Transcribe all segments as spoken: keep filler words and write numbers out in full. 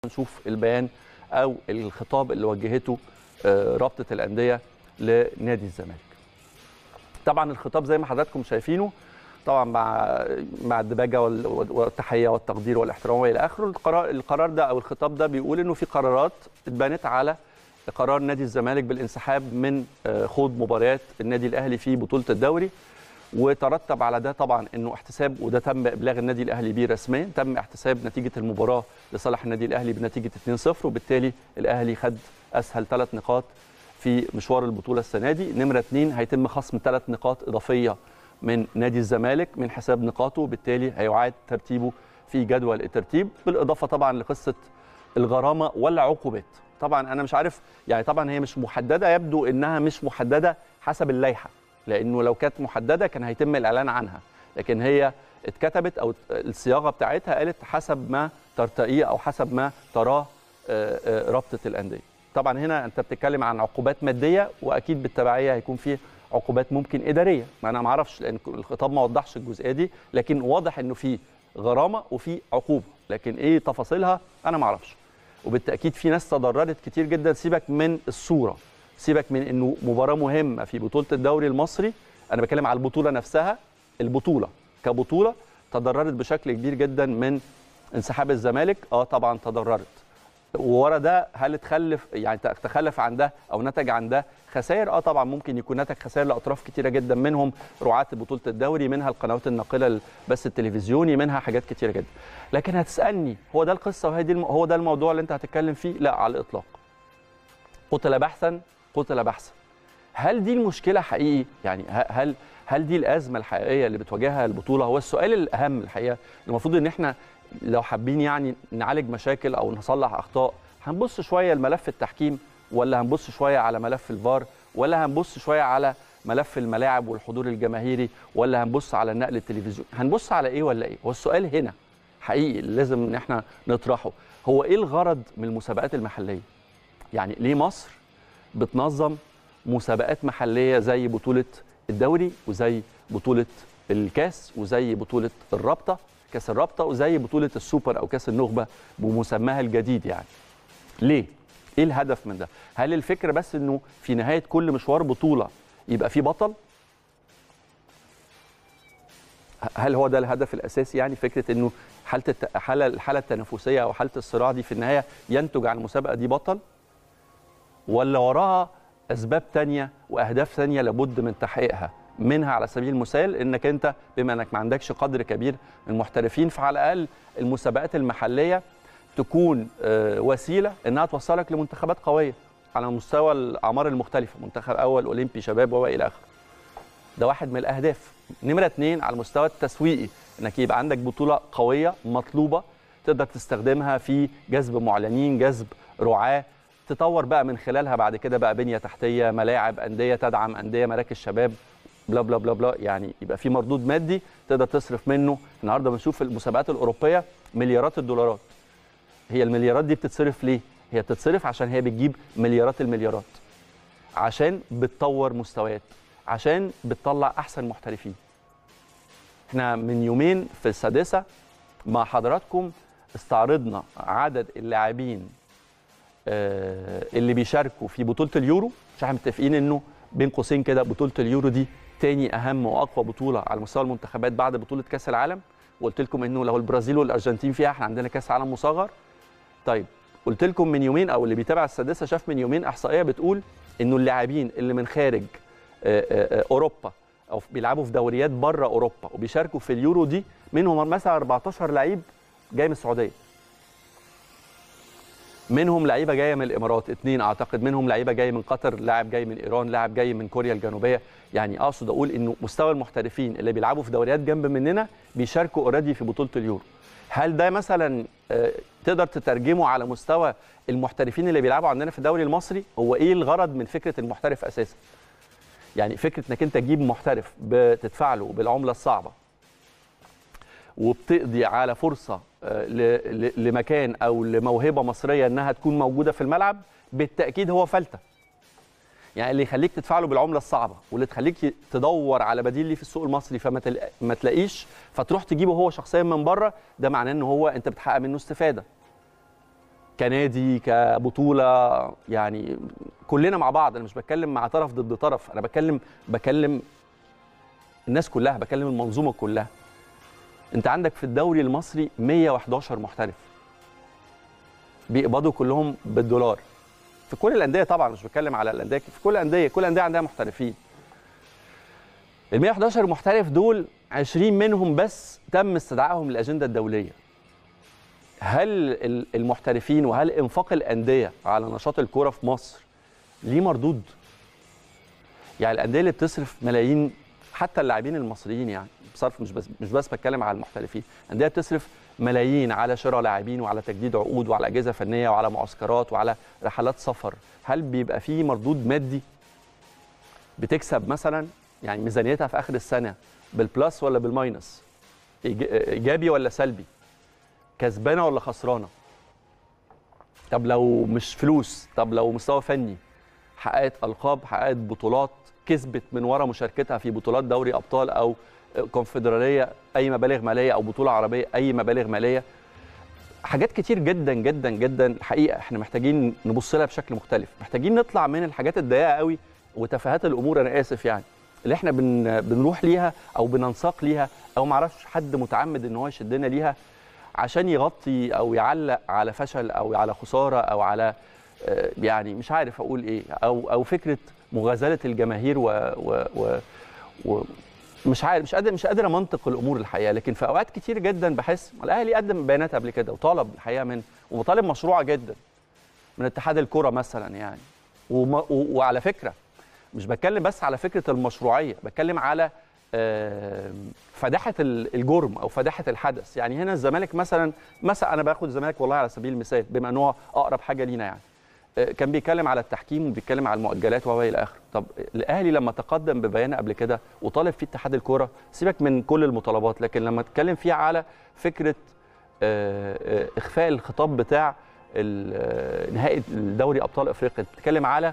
نشوف البيان او الخطاب اللي وجهته رابطه الانديه لنادي الزمالك. طبعا الخطاب زي ما حضراتكم شايفينه، طبعا مع مع الدباجه والتحيه والتقدير والاحترام والى اخره. القرار القرار ده او الخطاب ده بيقول انه في قرارات اتبنت على قرار نادي الزمالك بالانسحاب من خوض مباريات النادي الاهلي في بطوله الدوري، وترتب على ده طبعا انه احتساب، وده تم ابلاغ النادي الاهلي بيه رسميا، تم احتساب نتيجه المباراه لصالح النادي الاهلي بنتيجه اتنين صفر، وبالتالي الاهلي خد اسهل ثلاث نقاط في مشوار البطوله السنه دي. نمره اثنين هيتم خصم ثلاث نقاط اضافيه من نادي الزمالك من حساب نقاطه، وبالتالي هيعاد ترتيبه في جدول الترتيب، بالاضافه طبعا لقصه الغرامه ولا عقوبات. طبعا انا مش عارف، يعني طبعا هي مش محدده، يبدو انها مش محدده حسب اللائحه، لانه لو كانت محدده كان هيتم الاعلان عنها، لكن هي اتكتبت او الصياغه بتاعتها قالت حسب ما ترتقيه او حسب ما تراه رابطه الانديه. طبعا هنا انت بتتكلم عن عقوبات ماديه، واكيد بالتبعيه هيكون في عقوبات ممكن اداريه، ما انا ما اعرفش لان الخطاب ما وضحش الجزئيه دي، لكن واضح انه في غرامه وفي عقوبه، لكن ايه تفاصيلها انا ما اعرفش. وبالتاكيد في ناس تضررت كتير جدا، سيبك من الصوره، سيبك من انه مباراه مهمه في بطوله الدوري المصري، انا بتكلم على البطوله نفسها، البطوله كبطوله تضررت بشكل كبير جدا من انسحاب الزمالك. اه طبعا تضررت، وورا ده هل تخلف يعني تخلف عن ده او نتج عن ده خسائر؟ اه طبعا ممكن يكون نتج خسائر لاطراف كتيره جدا، منهم رعاه بطوله الدوري، منها القنوات الناقله البث التلفزيوني، منها حاجات كتيره جدا. لكن هتسالني هو ده القصه وهي دي الم... هو ده الموضوع اللي انت هتتكلم فيه؟ لا على الاطلاق. قتل بحثا قتل بحثا. هل دي المشكله حقيقي؟ يعني هل هل دي الازمه الحقيقيه اللي بتواجهها البطوله؟ هو السؤال الاهم الحقيقه، المفروض ان احنا لو حابين يعني نعالج مشاكل او نصلح اخطاء، هنبص شويه لملف التحكيم، ولا هنبص شويه على ملف الفار، ولا هنبص شويه على ملف الملاعب والحضور الجماهيري، ولا هنبص على النقل التلفزيوني؟ هنبص على ايه ولا ايه؟ هو السؤال هنا حقيقي اللي لازم ان احنا نطرحه، هو ايه الغرض من المسابقات المحليه؟ يعني ليه مصر بتنظم مسابقات محليه زي بطوله الدوري وزي بطوله الكاس وزي بطوله الرابطه كاس الرابطه وزي بطوله السوبر او كاس النخبه بمسماها الجديد؟ يعني ليه؟ ايه الهدف من ده؟ هل الفكره بس انه في نهايه كل مشوار بطوله يبقى في بطل؟ هل هو ده الهدف الاساسي؟ يعني فكره انه حاله الت... حاله الحاله التنافسيه او حاله الصراع دي في النهايه ينتج عن المسابقه دي بطل؟ ولا وراها اسباب ثانيه واهداف ثانيه لابد من تحقيقها؟ منها على سبيل المثال انك انت بما انك ما عندكش قدر كبير من المحترفين، فعلى الاقل المسابقات المحليه تكون وسيله انها توصلك لمنتخبات قويه على مستوى الاعمار المختلفه، منتخب اول، اولمبي، شباب والى اخره. ده واحد من الاهداف. نمره اثنين على المستوى التسويقي، انك يبقى عندك بطوله قويه مطلوبه تقدر تستخدمها في جذب معلنين، جذب رعاه، تطور بقى من خلالها بعد كده بقى بنيه تحتيه، ملاعب، انديه تدعم انديه، مراكز شباب، بلا بلا بلا بلا، يعني يبقى في مردود مادي تقدر تصرف منه. النهارده بنشوف المسابقات الاوروبيه مليارات الدولارات. هي المليارات دي بتتصرف ليه؟ هي بتتصرف عشان هي بتجيب مليارات المليارات، عشان بتطور مستويات، عشان بتطلع احسن محترفين. احنا من يومين في السادسه مع حضراتكم استعرضنا عدد اللاعبين اللي بيشاركوا في بطوله اليورو. مش احنا متفقين انه بين قوسين كده بطوله اليورو دي تاني اهم واقوى بطوله على مستوى المنتخبات بعد بطوله كاس العالم، وقلت لكم انه لو البرازيل والارجنتين فيها احنا عندنا كاس عالم مصغر. طيب قلت لكم من يومين او اللي بيتابع السادسه شاف من يومين احصائيه بتقول انه اللاعبين اللي من خارج اوروبا او بيلعبوا في دوريات بره اوروبا وبيشاركوا في اليورو دي، منهم مثلا أربعتاشر لعيب جاي من السعوديه، منهم لعيبه جايه من الامارات اثنين اعتقد، منهم لعيبه جايه من قطر، لاعب جاي من ايران، لاعب جاي من كوريا الجنوبيه. يعني اقصد اقول انه مستوى المحترفين اللي بيلعبوا في دوريات جنب مننا بيشاركوا اوريدي في بطوله اليورو. هل ده مثلا تقدر تترجمه على مستوى المحترفين اللي بيلعبوا عندنا في الدوري المصري؟ هو ايه الغرض من فكره المحترف اساسا؟ يعني فكره انك انت تجيب محترف بتدفع له بالعمله الصعبه وبتقضي على فرصه لمكان او لموهبه مصريه انها تكون موجوده في الملعب، بالتاكيد هو فلته. يعني اللي يخليك تدفع له بالعمله الصعبه واللي تخليك تدور على بديل ليه في السوق المصري فما ما تلاقيش، فتروح تجيبه هو شخصيا من بره، ده معناه ان هو انت بتحقق منه استفاده. كنادي كبطوله، يعني كلنا مع بعض. انا مش بتكلم مع طرف ضد طرف، انا بتكلم بكلم الناس كلها، بكلم المنظومه كلها. انت عندك في الدوري المصري مية وحداشر محترف بيقبضوا كلهم بالدولار في كل الانديه، طبعا مش بتكلم على الانديه، في كل الانديه، كل الانديه عندها محترفين. ال مية وحداشر محترف دول عشرين منهم بس تم استدعائهم للاجنده الدوليه. هل المحترفين وهل انفاق الانديه على نشاط الكوره في مصر ليه مردود؟ يعني الانديه اللي بتصرف ملايين، حتى اللاعبين المصريين، يعني بصرف مش بس مش بس بتكلم على المحترفين، انديه بتصرف ملايين على شراء لاعبين وعلى تجديد عقود وعلى اجهزه فنيه وعلى معسكرات وعلى رحلات سفر، هل بيبقى فيه مردود مادي؟ بتكسب مثلا يعني ميزانيتها في اخر السنه بالبلس ولا بالماينس؟ ايجابي ولا سلبي؟ كسبانه ولا خسرانه؟ طب لو مش فلوس، طب لو مستوى فني، حققت القاب، حققت بطولات، كسبت من وراء مشاركتها في بطولات دوري ابطال او كونفدراليه اي مبالغ ماليه، او بطوله عربيه اي مبالغ ماليه. حاجات كتير جدا جدا جدا الحقيقه احنا محتاجين نبص لها بشكل مختلف، محتاجين نطلع من الحاجات الضيقه قوي وتفاهات الامور، انا اسف يعني، اللي احنا بن بنروح ليها او بننساق ليها، او ما اعرفش حد متعمد ان هو يشدنا ليها عشان يغطي او يعلق على فشل او على خساره او على يعني مش عارف اقول ايه، او او فكره مغازله الجماهير و, و, و, و مش عارف، مش قادر مش قادر منطق الامور الحقيقه. لكن في اوقات كتير جدا بحس الاهلي قدم بيانات قبل كده وطالب الحقيقه من ومطالب مشروعه جدا من اتحاد الكره مثلا يعني، وما وعلى فكره مش بتكلم بس على فكره المشروعيه، بتكلم على فداحه الجرم او فداحه الحدث. يعني هنا الزمالك مثلا مثلا انا باخد الزمالك والله على سبيل المثال بما ان هو اقرب حاجه لينا، يعني كان بيتكلم على التحكيم وبيتكلم على المؤجلات وهو الى اخره. طب الاهلي لما تقدم ببيان قبل كده وطالب فيه اتحاد الكوره، سيبك من كل المطالبات، لكن لما اتكلم فيه على فكره اخفاء الخطاب بتاع نهائي الدوري ابطال افريقيا، بتتكلم على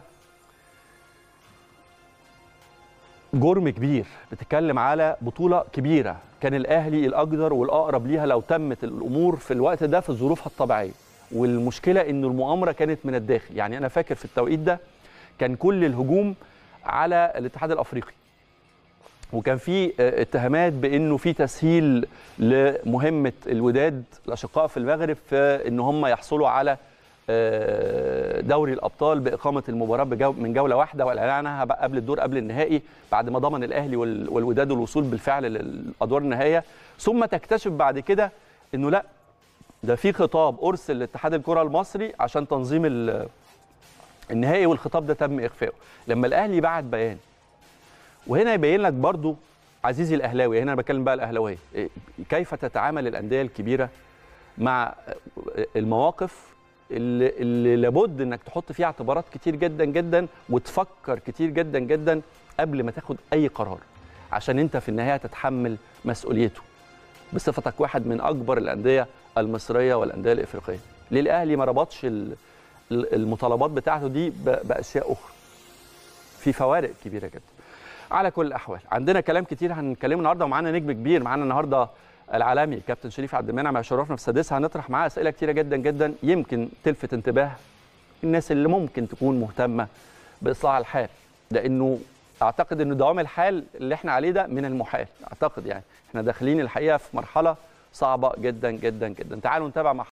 جرم كبير، بتتكلم على بطوله كبيره، كان الاهلي الاقدر والاقرب ليها لو تمت الامور في الوقت ده في ظروفها الطبيعيه. والمشكله انه المؤامره كانت من الداخل. يعني انا فاكر في التوقيت ده كان كل الهجوم على الاتحاد الافريقي، وكان في اتهامات بانه في تسهيل لمهمه الوداد الاشقاء في المغرب في ان هم يحصلوا على دوري الابطال باقامه المباراه بجو من جوله واحده والاعلان عنها قبل الدور قبل النهائي، بعد ما ضمن الاهلي والوداد الوصول بالفعل للادوار النهائيه. ثم تكتشف بعد كده انه لا، ده في خطاب ارسل لاتحاد الكره المصري عشان تنظيم النهائي، والخطاب ده تم اخفائه لما الاهلي بعت بيان. وهنا يبين لك برضو عزيزي الاهلاوي، هنا انا بتكلم بقى الاهلاويه، كيف تتعامل الانديه الكبيره مع المواقف اللي, اللي لابد انك تحط فيها اعتبارات كتير جدا جدا وتفكر كتير جدا جدا قبل ما تاخد اي قرار، عشان انت في النهايه تتحمل مسؤوليته بصفتك واحد من اكبر الانديه المصريه والانديه الافريقيه. ليه الاهلي ما ربطش المطالبات بتاعته دي باشياء اخرى؟ في فوارق كبيره جدا. على كل الاحوال عندنا كلام كتير هنتكلمه النهارده، ومعانا نجم كبير، معانا النهارده العالمي كابتن شريف عبد المنعم هيشرفنا في السادسه، هنطرح معاه اسئله كتيره جدا جدا يمكن تلفت انتباه الناس اللي ممكن تكون مهتمه باصلاح الحال، لانه اعتقد ان دوام الحال اللي احنا عليه ده من المحال. اعتقد يعني احنا داخلين الحقيقه في مرحله صعبه جدا جدا جدا. تعالوا نتابع مع